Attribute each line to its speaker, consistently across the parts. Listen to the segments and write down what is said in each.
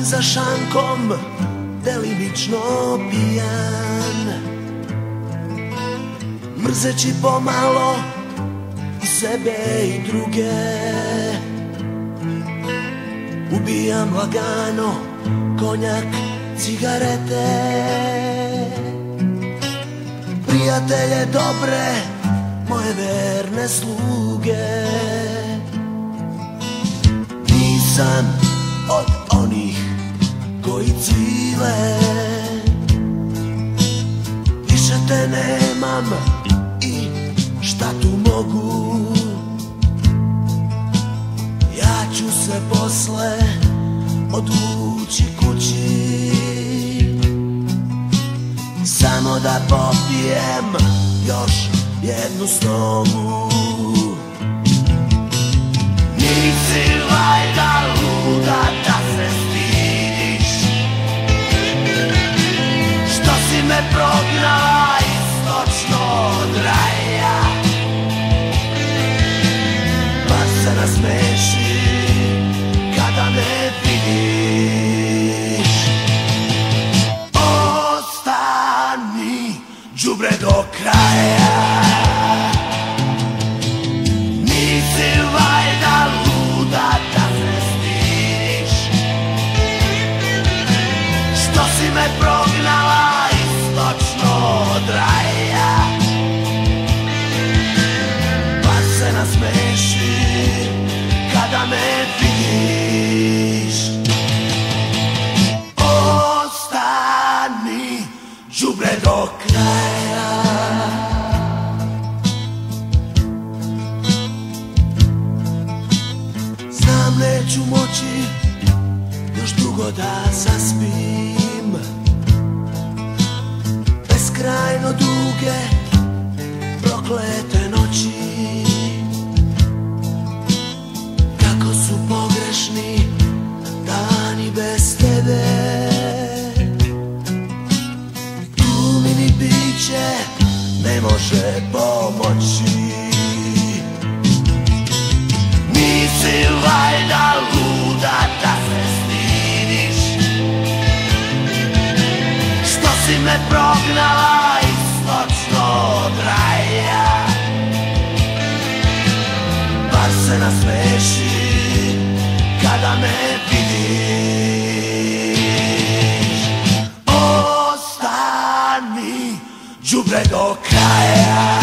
Speaker 1: za šankom, delimično pijan, mrzeći pomalo i sebe i druge. Ubijam lagano konjak, cigarete, prijatelje dobre, moje verne sluge. Nisam od onih koji cvile, više te nemam i šta tu mogu. Ja ću se posle odvući kući, samo da popijem još jednu snovu. Nisi valjda luda da se stidiš, što si me prognala istočno od raja, pa se nasmeši kada me vidiš. Ostani đubre do kraja, nisi valjda luda da se stidiš, što si me prognala istočno od raja, pa se nasmeši kada me vidiš. Ostani đubre do kraja. Znam neću moći još dugo da zaspim, beskrajno duge proklete noći, kako su pogrešni dani bez tebe. Tu mi ni biće ne može pomoći. Nisi valjda luda da se stidiš, što si me prognala istočno od raja, bar se nasmeši kada me vidiš. Ostani đubre do kraja.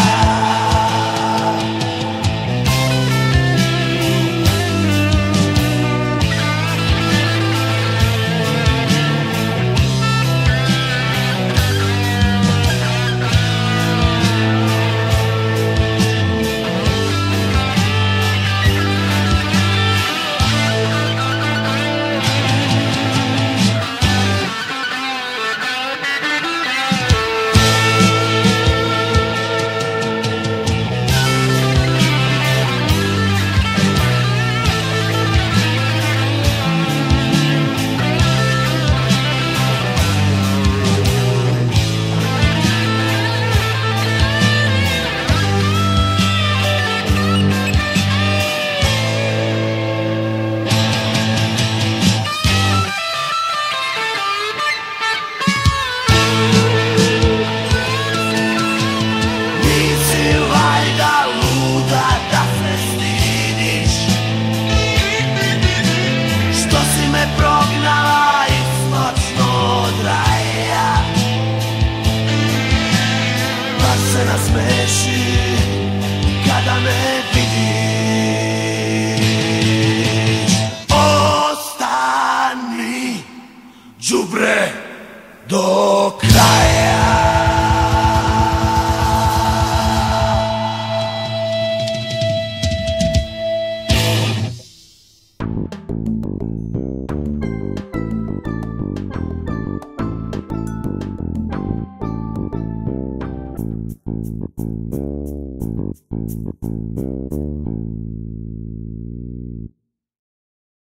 Speaker 1: Nasmeši kada me vidiš. Ostani đubre do